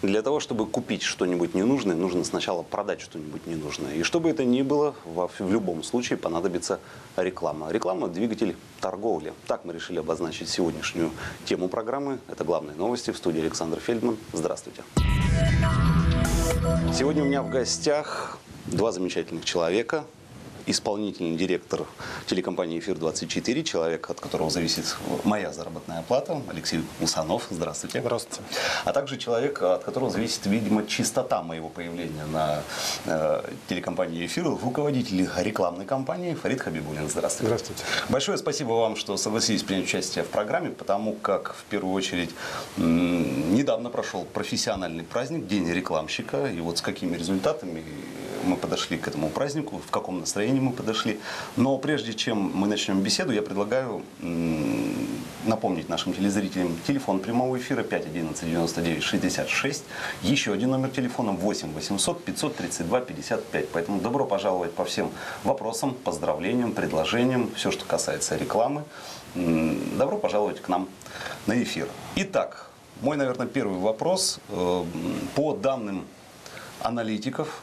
Для того, чтобы купить что-нибудь ненужное, нужно сначала продать что-нибудь ненужное. И чтобы это ни было, в любом случае понадобится реклама. Реклама – двигатель торговли. Так мы решили обозначить сегодняшнюю тему программы. Это главные новости. В студии Александр Фельдман. Здравствуйте. Сегодня у меня в гостях два замечательных человека. Исполнительный директор телекомпании «Эфир-24», человек, от которого зависит моя заработная плата, Алексей Усанов. Здравствуйте. Здравствуйте. А также человек, от которого зависит, видимо, чистота моего появления на телекомпании «Эфир», руководитель рекламной кампании Фарид Хабибуллин. Здравствуйте. Здравствуйте. Большое спасибо вам, что согласились принять участие в программе, потому как, в первую очередь, недавно прошел профессиональный праздник, День рекламщика, и вот с какими результатами мы подошли к этому празднику, в каком настроении мы подошли. Но прежде чем мы начнем беседу, я предлагаю напомнить нашим телезрителям телефон прямого эфира 511-99-66, еще один номер телефона 8-800-532-55. Поэтому добро пожаловать по всем вопросам, поздравлениям, предложениям, все, что касается рекламы. Добро пожаловать к нам на эфир. Итак, мой, наверное, первый вопрос. По данным аналитиков,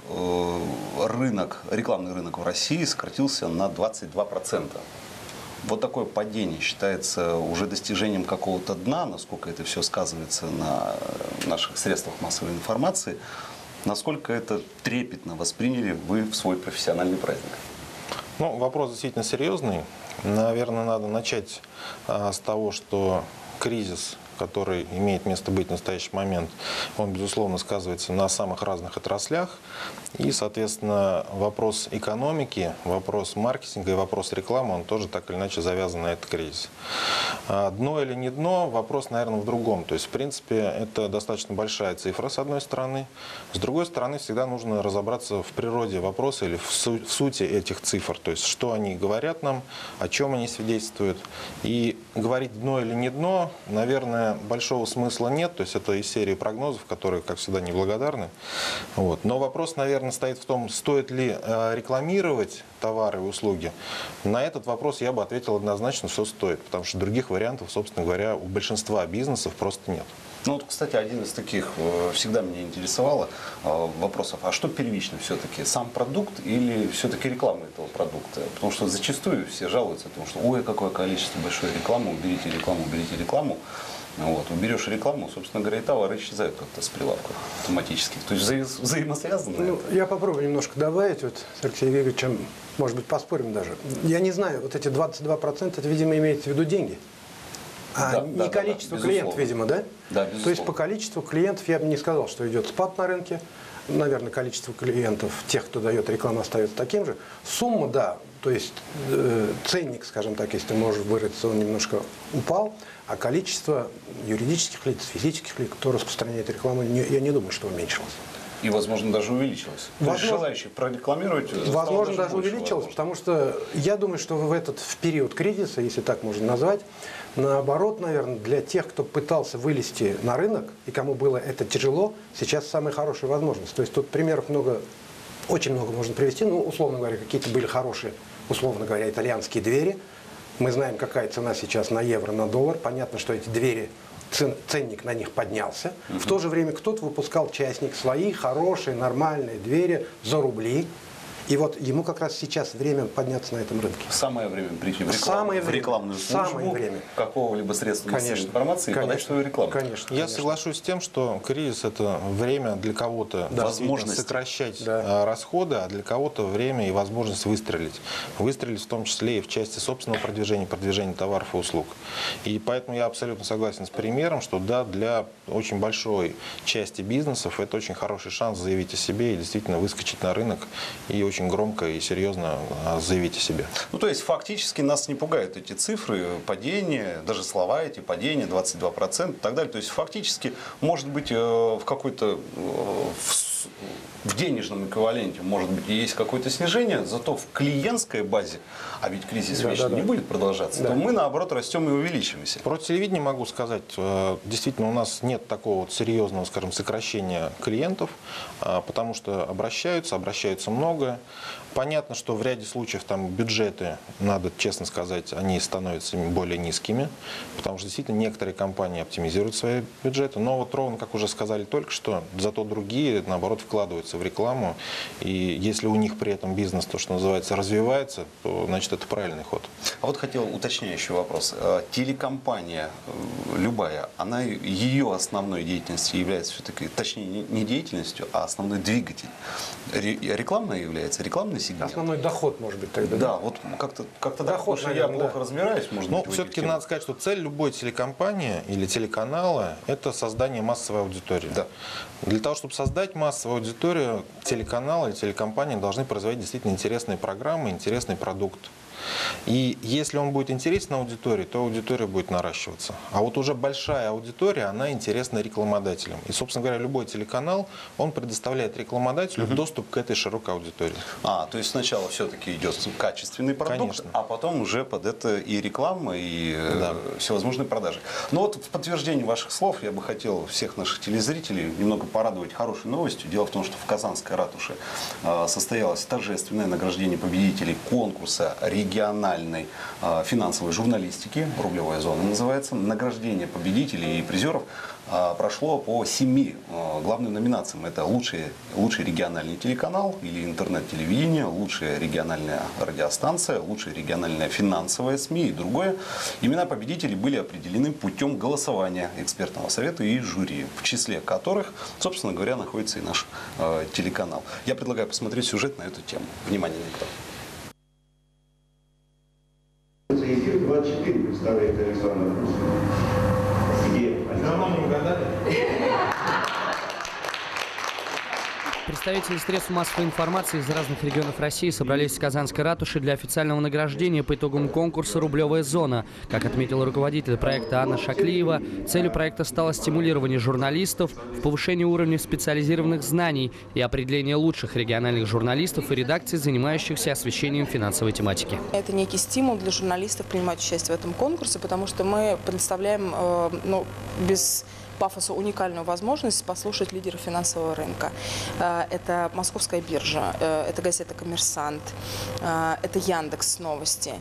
рекламный рынок в России сократился на 22%. Вот такое падение считается уже достижением какого-то дна, насколько это все сказывается на наших средствах массовой информации. Насколько это трепетно восприняли вы в свой профессиональный праздник? Ну, вопрос действительно серьезный. Наверное, надо начать с того, что кризис, который имеет место быть в настоящий момент, он, безусловно, сказывается на самых разных отраслях. И, соответственно, вопрос экономики, вопрос маркетинга и вопрос рекламы, он тоже так или иначе завязан на этот кризис. Дно или не дно, вопрос, наверное, в другом. То есть, в принципе, это достаточно большая цифра, с одной стороны. С другой стороны, всегда нужно разобраться в природе вопроса или в сути этих цифр. То есть, что они говорят нам, о чем они свидетельствуют. И говорить дно или не дно, наверное, большого смысла нет. То есть, это из серии прогнозов, которые, как всегда, неблагодарны. Вот. Но вопрос, наверное, стоит в том, стоит ли рекламировать товары и услуги. На этот вопрос я бы ответил однозначно, что стоит. Потому что других вариантов, собственно говоря, у большинства бизнесов просто нет. Ну вот, кстати, один из таких всегда меня интересовало вопросов, а что первично все-таки, сам продукт или все-таки реклама этого продукта? Потому что зачастую все жалуются о том, что ой, какое количество большой рекламы, уберите рекламу, уберите рекламу. Вот. Уберешь рекламу, собственно говоря, и товары исчезают как-то с прилавка автоматически. То есть взаимосвязано. Ну, я попробую немножко добавить, вот с Алексеем Игоревичем, может быть, поспорим даже. Я не знаю, вот эти 22%, это, видимо, имеется в виду деньги. Не количество клиентов, видимо, да? Да, безусловно. То есть по количеству клиентов я бы не сказал, что идет спад на рынке. Наверное, количество клиентов, тех, кто дает рекламу, остается таким же. Сумма, да, то есть ценник, скажем так, если можно выразиться, он немножко упал, а количество юридических лиц, физических лиц, кто распространяет рекламу, я не думаю, что уменьшилось. И, возможно, даже увеличилось. То есть желающих прорекламировать возможно, даже увеличилось, потому что я думаю, что в период кризиса, если так можно назвать, наоборот, наверное, для тех, кто пытался вылезти на рынок и кому было это тяжело, сейчас самая хорошая возможность. То есть тут примеров много, очень много можно привести. Ну, условно говоря, какие-то были хорошие, условно говоря, итальянские двери. Мы знаем, какая цена сейчас на евро, на доллар. Понятно, что эти двери, ценник на них поднялся. В то же время кто-то выпускал частник свои хорошие, нормальные двери за рубли. И вот ему как раз сейчас время подняться на этом рынке. Самое время прийти в рекламную службу какого-либо средства массовой информации и подать свою рекламу. Конечно. Я соглашусь с тем, что кризис – это время для кого-то сокращать расходы, а для кого-то время и возможность выстрелить. Выстрелить в том числе и в части собственного продвижения товаров и услуг. И поэтому я абсолютно согласен с примером, что да, для очень большой части бизнесов это очень хороший шанс заявить о себе и действительно выскочить на рынок и очень громко и серьезно заявить о себе. Ну, то есть, фактически нас не пугают эти цифры, падения, даже слова эти, падения, 22% и так далее. То есть, фактически, может быть, в какой-то в денежном эквиваленте, может быть, и есть какое-то снижение, зато в клиентской базе, а ведь кризис вечно не будет продолжаться, то мы, наоборот, растем и увеличиваемся. Про телевидение могу сказать, действительно, у нас нет такого вот серьезного, скажем, сокращения клиентов, потому что обращаются много. Понятно, что в ряде случаев там бюджеты, надо честно сказать, они становятся более низкими, потому что действительно некоторые компании оптимизируют свои бюджеты, но вот ровно, как уже сказали только что, зато другие, наоборот, вкладываются в рекламу, и если у них при этом бизнес, то, что называется, развивается, то, значит, это правильный ход. А вот хотел уточняющий вопрос. Телекомпания любая, она, ее основной деятельностью является все-таки, точнее, не деятельностью, а основной двигатель. Рекламная является, рекламный сегмент. Основной доход, может быть, тогда. Да, вот как-то доход, потому что я плохо разбираюсь, может быть. Но все-таки надо сказать, что цель любой телекомпании или телеканала – это создание массовой аудитории. Да. Для того, чтобы создать массовую аудиторию, телеканалы или телекомпании должны производить действительно интересные программы, интересный продукт. И если он будет интересен аудитории, то аудитория будет наращиваться. А вот уже большая аудитория, она интересна рекламодателям. И, собственно говоря, любой телеканал, он предоставляет рекламодателю доступ к этой широкой аудитории. То есть сначала все-таки идет качественный продукт, Конечно. а потом уже под это и реклама, и всевозможные продажи. Но вот в подтверждение ваших слов я бы хотел всех наших телезрителей немного порадовать хорошей новостью. Дело в том, что в Казанской ратуше состоялось торжественное награждение победителей конкурса региональной финансовой журналистики, «Рублевая зона» называется. Награждение победителей и призеров прошло по 7 главным номинациям. Это лучший региональный телеканал или интернет-телевидение, лучшая региональная радиостанция, лучшая региональная финансовая СМИ и другое. Имена победителей были определены путем голосования экспертного совета и жюри, в числе которых, собственно говоря, находится и наш телеканал. Я предлагаю посмотреть сюжет на эту тему. Внимание на экран. Эфир 24 представляет Александр Русов. Где? Давно не угадали? Представители средств массовой информации из разных регионов России собрались в Казанской ратуше для официального награждения по итогам конкурса «Рублевая зона». Как отметила руководитель проекта Анна Шаклиева, целью проекта стало стимулирование журналистов в повышении уровня специализированных знаний и определение лучших региональных журналистов и редакций, занимающихся освещением финансовой тематики. Это некий стимул для журналистов принимать участие в этом конкурсе, потому что мы предоставляем без пафоса уникальную возможность послушать лидеров финансового рынка. Это Московская биржа, это газета «Коммерсант», это Яндекс Новости,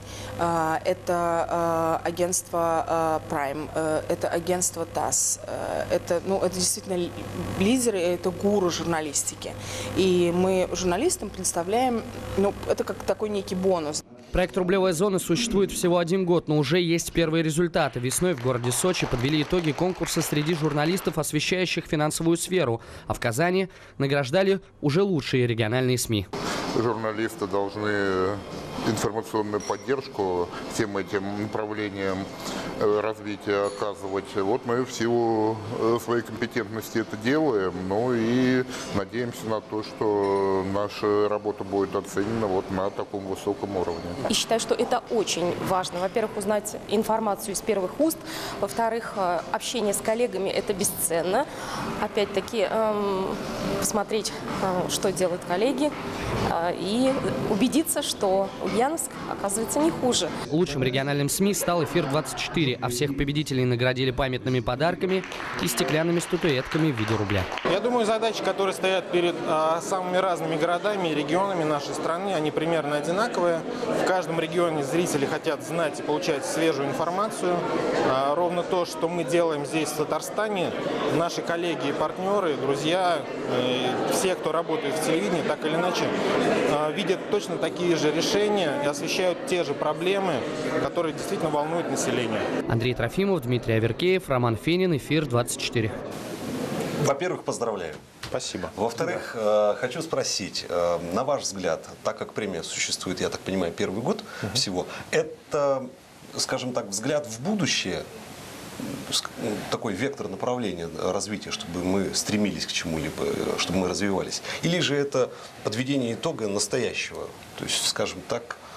это агентство Prime, это агентство ТАСС. Это действительно лидеры, это гуру журналистики. И мы журналистам предоставляем, это как такой некий бонус. Проект «Рублевая зона» существует всего 1 год, но уже есть первые результаты. Весной в городе Сочи подвели итоги конкурса среди журналистов, освещающих финансовую сферу. А в Казани награждали уже лучшие региональные СМИ. Журналисты должны информационную поддержку всем этим направлениям развития оказывать. Вот мы в силу своей компетентности это делаем, и надеемся на то, что наша работа будет оценена вот на таком высоком уровне. И считаю, что это очень важно. Во-первых, узнать информацию из первых уст. Во-вторых, общение с коллегами – это бесценно. Опять-таки, посмотреть, что делают коллеги, и убедиться, что Ульяновск, оказывается, не хуже. Лучшим региональным СМИ стал «Эфир-24», а всех победителей наградили памятными подарками и стеклянными статуэтками в виде рубля. Я думаю, задачи, которые стоят перед самыми разными городами и регионами нашей страны, они примерно одинаковые. В каждом регионе зрители хотят знать и получать свежую информацию. Ровно то, что мы делаем здесь, в Татарстане, наши коллеги и партнеры, друзья, все, кто работает в телевидении, так или иначе, видят точно такие же решения и освещают те же проблемы, которые действительно волнуют население. Андрей Трофимов, Дмитрий Аверкеев, Роман Фенин, «Эфир-24». Во-первых, поздравляю. Спасибо. Во-вторых, хочу спросить, на ваш взгляд, так как премия существует, я так понимаю, 1-й год всего, это, скажем так, взгляд в будущее, такой вектор направления развития, чтобы мы стремились к чему-либо, чтобы мы развивались? Или же это подведение итога настоящего, то есть, скажем так,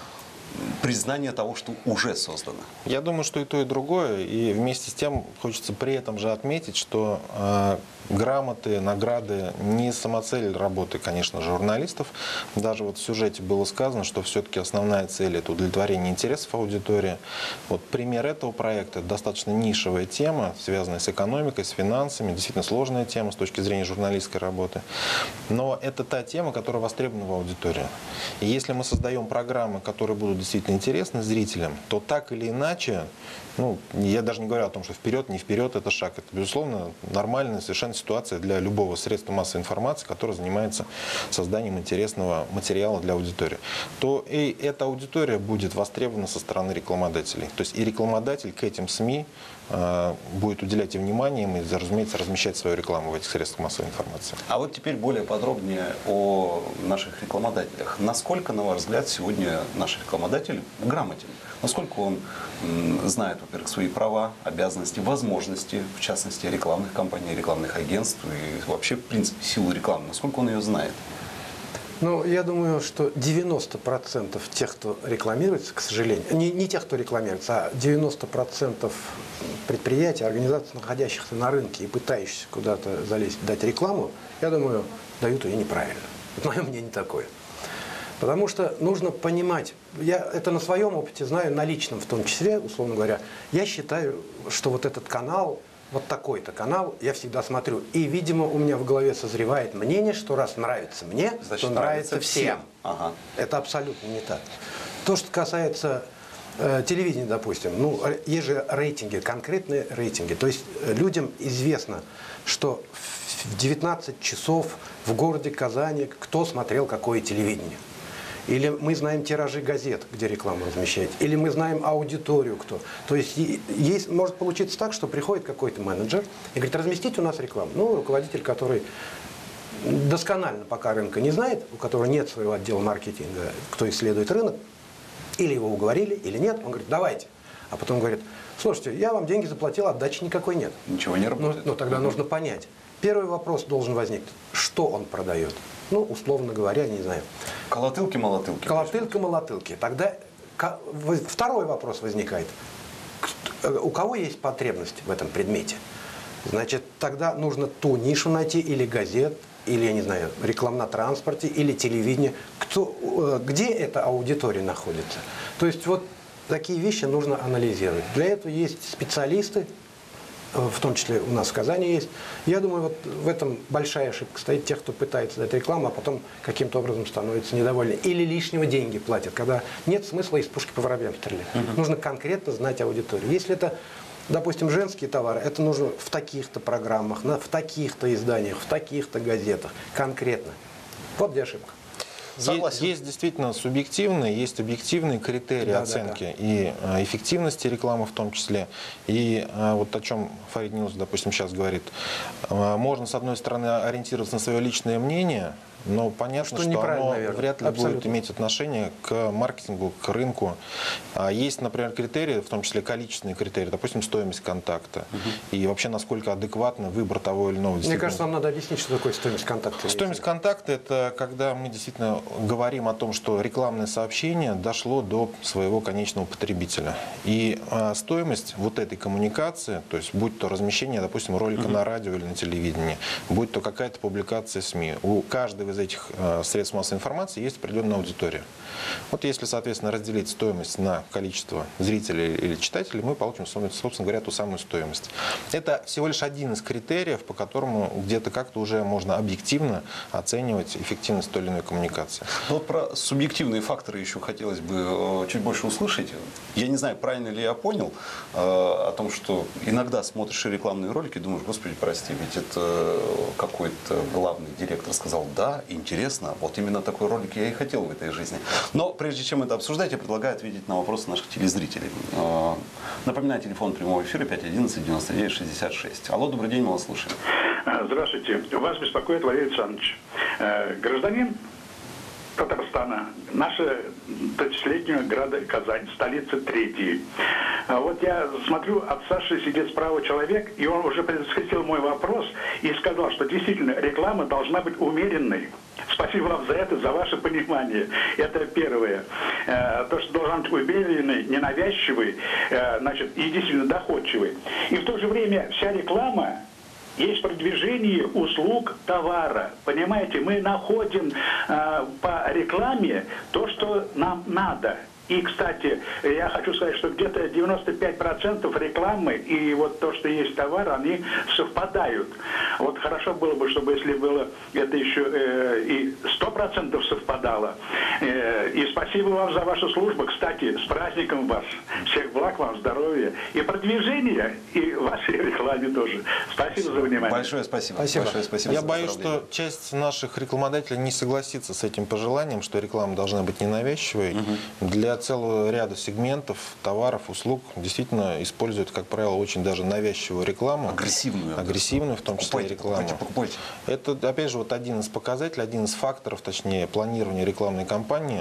признание того, что уже создано? Я думаю, что и то, и другое. И вместе с тем хочется при этом же отметить, что грамоты, награды не самоцель работы, конечно, журналистов. Даже вот в сюжете было сказано, что все-таки основная цель – это удовлетворение интересов аудитории. Вот пример этого проекта – достаточно нишевая тема, связанная с экономикой, с финансами, действительно сложная тема с точки зрения журналистской работы. Но это та тема, которая востребована в аудитории. И если мы создаем программы, которые будут действительно интересны зрителям, то так или иначе, ну, я даже не говорю о том, что вперед, не вперед, это шаг. Это, безусловно, нормальная совершенно ситуация для любого средства массовой информации, которое занимается созданием интересного материала для аудитории. То и эта аудитория будет востребована со стороны рекламодателей. То есть и рекламодатель к этим СМИ будет уделять и внимание, и, разумеется, размещать свою рекламу в этих средствах массовой информации. А вот теперь более подробнее о наших рекламодателях. Насколько, на ваш взгляд, сегодня наш рекламодатель грамотен? Насколько он знает, во-первых, свои права, обязанности, возможности, в частности, рекламных компаний, рекламных агентств и вообще, в принципе, силу рекламы? Насколько он ее знает? Ну, я думаю, что 90% тех, кто рекламируется, к сожалению, не тех, кто рекламируется, а 90% предприятий, организаций, находящихся на рынке и пытающихся куда-то залезть, дать рекламу, я думаю, дают ее неправильно. Вот мое мнение такое. Потому что нужно понимать, я это на своем опыте знаю, на личном в том числе, условно говоря, я считаю, что вот этот канал, вот такой-то канал, я всегда смотрю. И, видимо, у меня в голове созревает мнение, что раз нравится мне, значит, то нравится всем. Ага. Это абсолютно не так. То, что касается телевидения, допустим, ну, есть же рейтинги, конкретные рейтинги. То есть людям известно, что в 19 часов в городе Казани кто смотрел какое телевидение. Или мы знаем тиражи газет, где рекламу размещать. Или мы знаем аудиторию кто. То есть, может получиться так, что приходит какой-то менеджер и говорит, разместите у нас рекламу. Ну, руководитель, который досконально пока рынка не знает, у которого нет своего отдела маркетинга, кто исследует рынок, или его уговорили, или нет, он говорит, давайте. А потом говорит, слушайте, я вам деньги заплатил, отдачи никакой нет. Ничего не работает. Ну тогда нужно понять. Первый вопрос должен возникнуть, что он продает. Ну, условно говоря, не знаю. Колотылки-молотылки. Колотылка-молотылки. Тогда второй вопрос возникает. У кого есть потребность в этом предмете? Значит, тогда нужно ту нишу найти, или газет, или, я не знаю, реклам на транспорте, или телевидение. Где эта аудитория находится? То есть вот такие вещи нужно анализировать. Для этого есть специалисты, в том числе у нас в Казани есть. Я думаю, вот в этом большая ошибка стоит тех, кто пытается дать рекламу, а потом каким-то образом становится недовольны. Или лишнего деньги платят, когда нет смысла из пушки по воробьям стрелять. Нужно конкретно знать аудиторию. Если это, допустим, женские товары, это нужно в таких-то программах, в таких-то изданиях, в таких-то газетах. Конкретно. Вот где ошибка. Есть действительно субъективные, есть объективные критерии оценки и эффективности рекламы в том числе. И вот о чем Фарид Нилович, допустим, сейчас говорит. Можно, с одной стороны, ориентироваться на свое личное мнение, но понятно, что оно вряд ли будет иметь отношение к маркетингу, к рынку. Есть, например, критерии, в том числе количественные критерии, допустим, стоимость контакта. И вообще, насколько адекватно выбор того или иного. Мне кажется, нам надо объяснить, что такое стоимость контакта. Стоимость контакта – это когда мы действительно говорим о том, что рекламное сообщение дошло до своего конечного потребителя. И стоимость вот этой коммуникации, то есть будь то размещение, допустим, ролика на радио или на телевидении, будь то какая-то публикация СМИ, у каждого из этих средств массовой информации есть определенная аудитория. Вот если, соответственно, разделить стоимость на количество зрителей или читателей, мы получим, собственно говоря, ту самую стоимость. Это всего лишь один из критериев, по которому где-то как-то уже можно объективно оценивать эффективность той или иной коммуникации. Ну, вот про субъективные факторы еще хотелось бы чуть больше услышать. Я не знаю, правильно ли я понял, о том, что иногда смотришь рекламные ролики и думаешь, господи, прости, ведь это какой-то главный директор сказал, да, интересно, вот именно такой ролик я и хотел в этой жизни. Но прежде чем это обсуждать, я предлагаю ответить на вопросы наших телезрителей. Напоминаю, телефон прямого эфира 511-99-66. Алло, добрый день, мы вас слушаем. Здравствуйте. Вас беспокоит Валерий Александрович. Гражданин Татарстана, наша тысячелетнего города Казань, столица третьей. Вот я смотрю, от Саши сидит справа человек, и он уже предвосхитил мой вопрос и сказал, что действительно реклама должна быть умеренной. Спасибо. спасибо вам за это, за ваше понимание. Это первое. То, что должен быть уверенный, ненавязчивый, значит, и действительно доходчивый. И в то же время вся реклама есть продвижение услуг товара. Понимаете, мы находим по рекламе то, что нам надо. И, кстати, я хочу сказать, что где-то 95% рекламы и вот то, что есть товар, они совпадают. Вот хорошо было бы, чтобы если было это еще и 100% совпадало. И спасибо вам за вашу службу. Кстати, с праздником вас. Всех благ вам, здоровья и продвижения, и вашей рекламе тоже. Спасибо за внимание. Большое спасибо. Большое спасибо. Я боюсь, что часть наших рекламодателей не согласится с этим пожеланием, что реклама должна быть ненавязчивой. Для целого ряда сегментов, товаров, услуг действительно используют, как правило, очень даже навязчивую рекламу. Агрессивную, в том числе рекламу. Покупайте. Это, опять же, вот один из показателей, один из факторов, точнее, планирования рекламной кампании.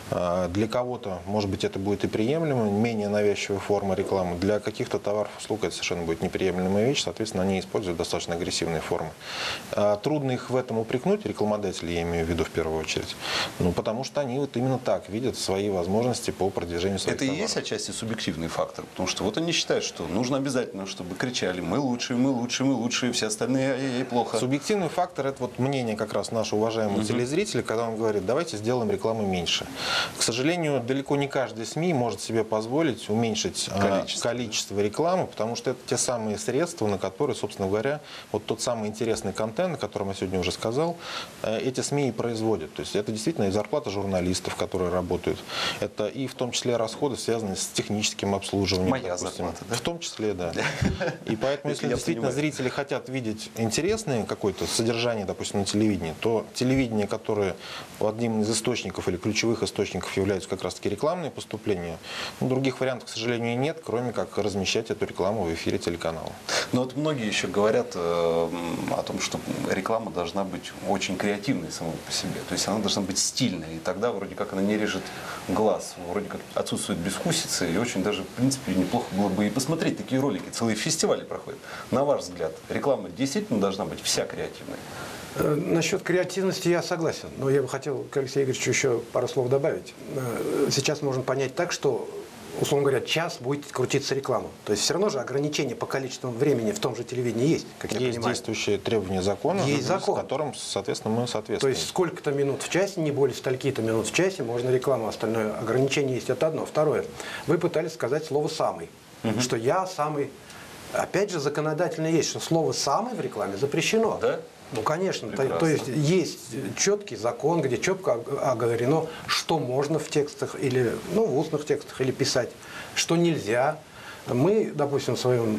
Для кого-то, может быть, это будет и приемлемо, менее навязчивая форма рекламы. Для каких-то товаров, услуг это совершенно будет неприемлемая вещь, соответственно, они используют достаточно агрессивные формы. Трудно их в этом упрекнуть, рекламодатели, я имею в виду в первую очередь, ну, потому что они вот именно так видят свои возможности по продвижению своих товаров. Это и есть отчасти субъективный фактор, потому что вот они считают, что нужно обязательно, чтобы кричали «мы лучшие, мы лучшие, мы лучшие», все остальные ай-яй-яй, плохо. Субъективный фактор – это вот мнение как раз нашего уважаемого телезрителя, когда он говорит, давайте сделаем рекламу меньше. К сожалению, далеко не каждый СМИ может себе позволить уменьшить количество рекламы, потому что это те самые средства, на которые, собственно говоря, вот тот самый интересный контент, о котором я сегодня уже сказал, эти СМИ и производят. То есть это действительно и зарплата журналистов, которые работают, это и в том числе расходы, связанные с техническим обслуживанием. Моя зарплата, да? В том числе, да. И поэтому, если действительно зрители хотят видеть интересное какое-то содержание, допустим, на телевидении, то телевидение, которое одним из источников или ключевых источников являются как раз-таки рекламные поступления, ну, других вариантов, к сожалению, нет, кроме как размещать эту рекламу в эфире телеканала. Но вот многие еще говорят о том, что реклама должна быть очень креативной самой по себе. То есть она должна быть стильной, и тогда вроде как она не режет глаз, вроде как отсутствует безвкусица, и очень даже, в принципе, неплохо было бы и посмотреть такие ролики. Целые фестивали проходят. На ваш взгляд, реклама действительно должна быть вся креативной? Насчет креативности я согласен, но я бы хотел к Алексею Игоревичу еще пару слов добавить. Сейчас можно понять так, что, условно говоря, час будет крутиться реклама. То есть все равно же ограничение по количеству времени в том же телевидении есть, как я понимаю. Есть действующие требования закона, с которым, соответственно, мы соответствуем. То есть сколько-то минут в часе, не более стольки-то минут в часе, можно рекламу, остальное ограничение есть. Это одно. Второе. Вы пытались сказать слово «самый», что я самый. Опять же, законодательно есть, что слово «самый» в рекламе запрещено. Да? Ну, конечно. То есть четкий закон, где четко оговорено, что можно в текстах, или в устных текстах, или писать, что нельзя. Мы, допустим,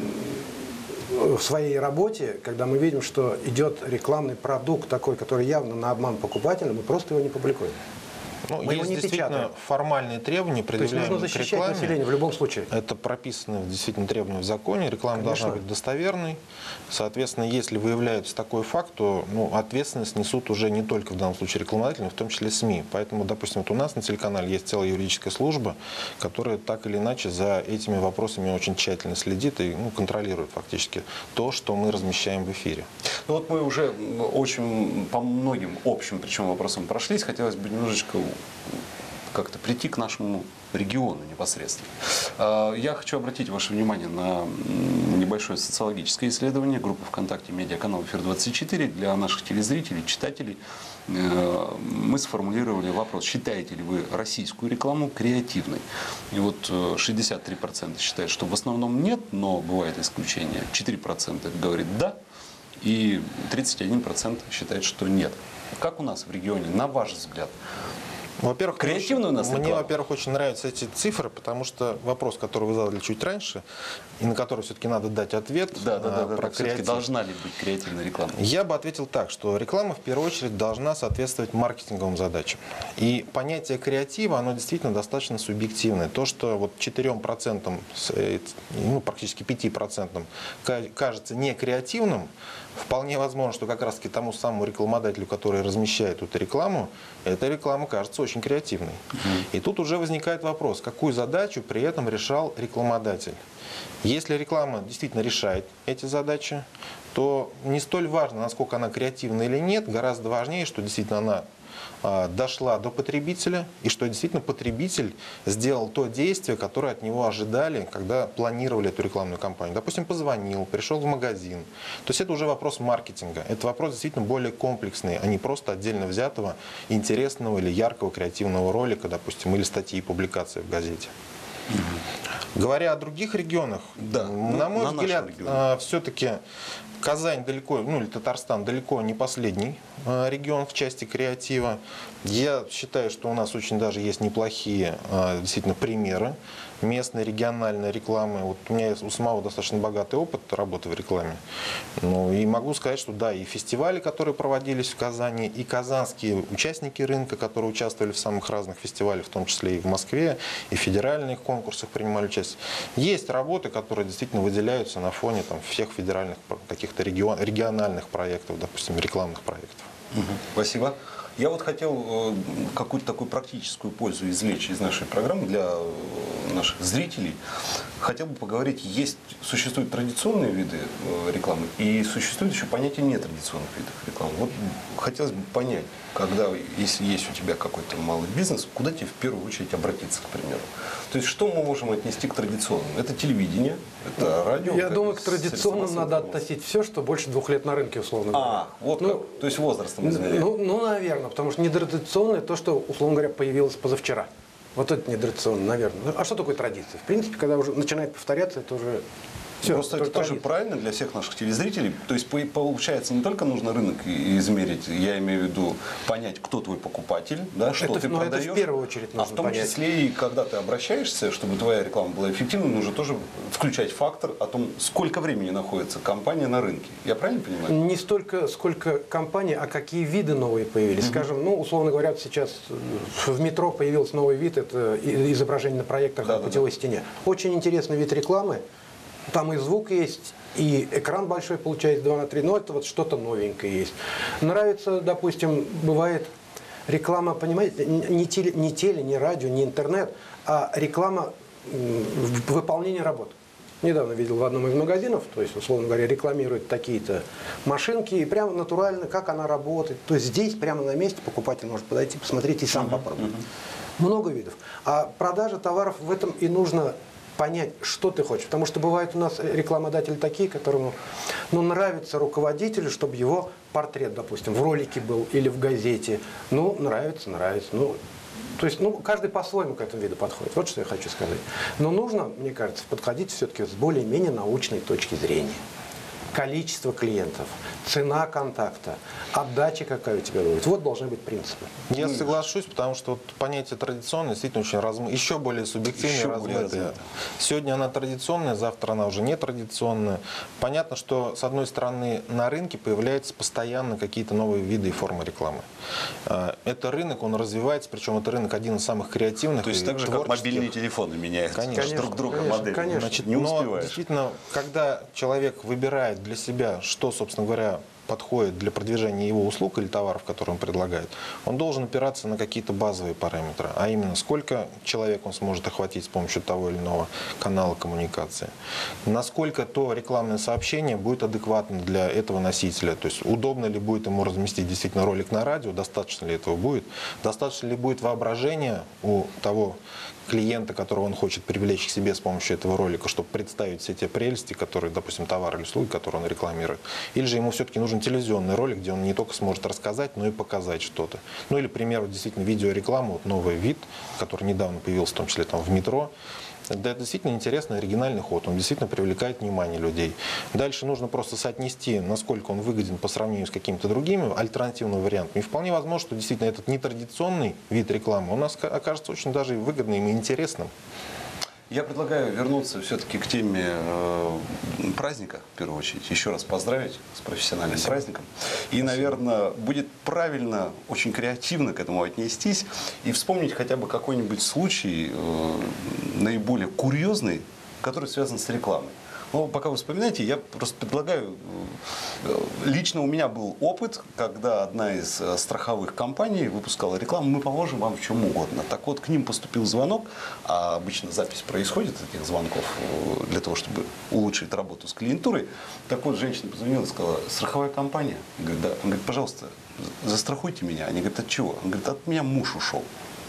в своей работе, когда мы видим, что идет рекламный продукт такой, который явно на обман покупателя, мы просто его не публикуем. Ну, есть действительно формальные требования, предъявляемые к рекламе. Население в любом случае. Это прописано действительно требования в законе. Реклама должна быть достоверной. Соответственно, если выявляется такой факт, то ответственность несут уже не только в данном случае рекламодатели, но в том числе СМИ. Поэтому, допустим, вот у нас на телеканале есть целая юридическая служба, которая так или иначе за этими вопросами очень тщательно следит и контролирует фактически то, что мы размещаем в эфире. Ну вот мы уже очень по многим общим причем вопросам прошлись. Хотелось бы немножечко как-то прийти к нашему региону непосредственно. Я хочу обратить ваше внимание на небольшое социологическое исследование группы ВКонтакте «Медиаканал Эфир-24». Для наших телезрителей, читателей мы сформулировали вопрос: считаете ли вы российскую рекламу креативной? И вот 63% считают, что в основном нет, но бывает исключение. 4% говорит «да», и 31% считает, что нет. Как у нас в регионе, на ваш взгляд? Во-первых, креативную у нас мне, во-первых, очень нравятся эти цифры, потому что вопрос, который вы задали чуть раньше, и на который все-таки надо дать ответ, про креатив. Должна ли быть креативная реклама? Я бы ответил так, что реклама в первую очередь должна соответствовать маркетинговым задачам. И понятие креатива, оно действительно достаточно субъективное. То, что вот 4%, практически 5% кажется не креативным, вполне возможно, что как раз-таки тому самому рекламодателю, который размещает эту рекламу, эта реклама кажется очень креативной. И тут уже возникает вопрос, какую задачу при этом решал рекламодатель. Если реклама действительно решает эти задачи, то не столь важно, насколько она креативна или нет, гораздо важнее, что действительно она дошла до потребителя, и что действительно потребитель сделал то действие, которое от него ожидали, когда планировали эту рекламную кампанию. Допустим, позвонил, пришел в магазин. То есть это уже вопрос маркетинга. Это вопрос действительно более комплексный, а не просто отдельно взятого интересного или яркого креативного ролика, допустим, или статьи и публикации в газете. Говоря о других регионах, да, на мой взгляд, все-таки Казань далеко, ну или Татарстан далеко не последний регион в части креатива. Я считаю, что у нас очень даже есть неплохие действительно примеры местной, региональной рекламы. Вот у меня у самого достаточно богатый опыт работы в рекламе. Ну, и могу сказать, что да, и фестивали, которые проводились в Казани, и казанские участники рынка, которые участвовали в самых разных фестивалях, в том числе и в Москве, и в федеральных конкурсах принимали участие. Есть работы, которые действительно выделяются на фоне там, всех федеральных каких-то региональных проектов, допустим, рекламных проектов. Спасибо. Я вот хотел какую-то такую практическую пользу извлечь из нашей программы для наших зрителей. Хотел бы поговорить, существуют традиционные виды рекламы и существует еще понятие нетрадиционных видов рекламы. Вот хотелось бы понять, если есть у тебя какой-то малый бизнес, куда тебе в первую очередь обратиться, к примеру? То есть что мы можем отнести к традиционным? Это телевидение, это радио? Я думаю, к традиционным надо относить все, что больше 2 лет на рынке, условно говоря. Вот как. То есть возрастом измеряем. Ну, наверное, потому что нетрадиционное то, что, условно говоря, появилось позавчера. Вот это нетрадиционно, наверное. А что такое традиция? В принципе, когда уже начинает повторяться, это уже... Все, просто это тоже правильно для всех наших телезрителей. То есть, получается, не только нужно рынок измерить, я имею в виду понять, кто твой покупатель, да, что ты продаешь. Это в первую очередь нужно понять. А в том числе и когда ты обращаешься, чтобы твоя реклама была эффективной, нужно тоже включать фактор о том, сколько времени находится компания на рынке. Я правильно понимаю? Не столько, сколько компания, а какие виды новые появились. Скажем, ну, условно говоря, сейчас в метро появился новый вид, это изображение на проекторах на путевой стене. Очень интересный вид рекламы. Там и звук есть, и экран большой получается 2:3, но это вот что-то новенькое есть. Нравится, допустим, бывает реклама, понимаете, не теле, не радио, не интернет, а реклама выполнения работ. Недавно видел в одном из магазинов, то есть, условно говоря, рекламируют такие-то машинки, и прямо натурально, как она работает. То есть здесь, прямо на месте, покупатель может подойти, посмотреть и сам попробовать. Много видов. А продажа товаров в этом и нужно понять, что ты хочешь. Потому что бывают у нас рекламодатели такие, которому нравится руководителю, чтобы его портрет, допустим, в ролике был или в газете. Ну, нравится. То есть, каждый по-своему к этому виду подходит. Вот что я хочу сказать. Но нужно, мне кажется, подходить все-таки с более-менее научной точки зрения. Количество клиентов, цена контакта, отдача какая у тебя будет. Вот должны быть принципы. Я соглашусь, потому что вот понятие традиционное действительно очень еще более субъективное и размытое. Сегодня она традиционная, завтра она уже не традиционная. Понятно, что с одной стороны на рынке появляются постоянно какие-то новые виды и формы рекламы. Это рынок, он развивается, причем это рынок один из самых креативных. То есть так же, как мобильные телефоны меняются. Конечно, друг друга модель. Конечно. Значит, не успеваешь. Но действительно, когда человек выбирает для себя, что, собственно говоря, подходит для продвижения его услуг или товаров, которые он предлагает, он должен опираться на какие-то базовые параметры, а именно, сколько человек он сможет охватить с помощью того или иного канала коммуникации, насколько то рекламное сообщение будет адекватно для этого носителя, то есть удобно ли будет ему разместить действительно ролик на радио, достаточно ли этого будет, достаточно ли будет воображения у того клиента, которого он хочет привлечь к себе с помощью этого ролика, чтобы представить все те прелести, которые, допустим, товары или услуги, которые он рекламирует. Или же ему все-таки нужен телевизионный ролик, где он не только сможет рассказать, но и показать что-то. Ну или, к примеру, действительно видеореклама, вот новый вид, который недавно появился, в том числе там в метро. Это действительно интересный, оригинальный ход, он действительно привлекает внимание людей. Дальше нужно просто соотнести, насколько он выгоден по сравнению с какими-то другими альтернативными вариантами. И вполне возможно, что действительно этот нетрадиционный вид рекламы у нас окажется очень даже выгодным и интересным. Я предлагаю вернуться все-таки к теме праздника, в первую очередь. Еще раз поздравить с профессиональным праздником. И, наверное, будет правильно, очень креативно к этому отнестись и вспомнить хотя бы какой-нибудь случай наиболее курьезный, который связан с рекламой. Но пока вы вспоминаете, я просто предлагаю, лично у меня был опыт, когда одна из страховых компаний выпускала рекламу, мы поможем вам в чем угодно. Так вот, к ним поступил звонок, а обычно запись происходит этих звонков для того, чтобы улучшить работу с клиентурой. Так вот, женщина позвонила и сказала: страховая компания? Я говорю: да. Он говорит: пожалуйста, застрахуйте меня. Они говорят: от чего? Он говорит: от меня муж ушел.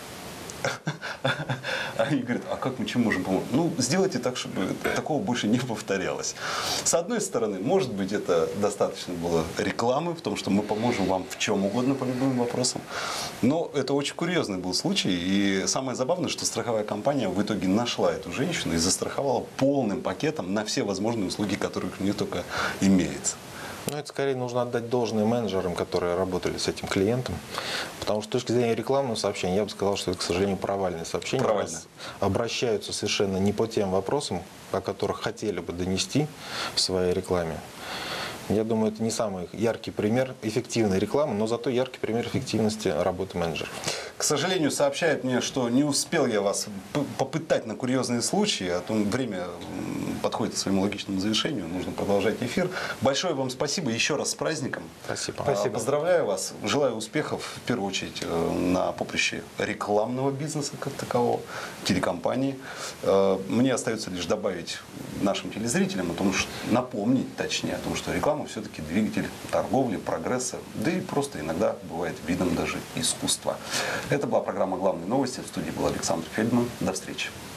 Они говорят: а как мы чем можем помочь? Ну, сделайте так, чтобы такого больше не повторялось. С одной стороны, может быть, это достаточно было рекламы в том, что мы поможем вам в чем угодно по любым вопросам. Но это очень курьезный был случай. И самое забавное, что страховая компания в итоге нашла эту женщину и застраховала полным пакетом на все возможные услуги, которых у нее только имеется. Ну, это скорее нужно отдать должное менеджерам, которые работали с этим клиентом. Потому что с точки зрения рекламного сообщения, я бы сказал, что это, к сожалению, провальное сообщение. Провальное. Обращаются совершенно не по тем вопросам, о которых хотели бы донести в своей рекламе. Я думаю, это не самый яркий пример эффективной рекламы, но зато яркий пример эффективности работы менеджеров. К сожалению, сообщают мне, что не успел я вас попытать на курьезные случаи, а то время подходит к своему логичному завершению, нужно продолжать эфир. Большое вам спасибо, еще раз с праздником. Спасибо. Поздравляю вас, желаю успехов, в первую очередь, на поприще рекламного бизнеса как такового, телекомпании. Мне остается лишь добавить нашим телезрителям, напомнить точнее о том, что реклама все-таки двигатель торговли, прогресса, да и просто иногда бывает видом даже искусства. Это была программа «Главные новости». В студии был Александр Фельдман. До встречи.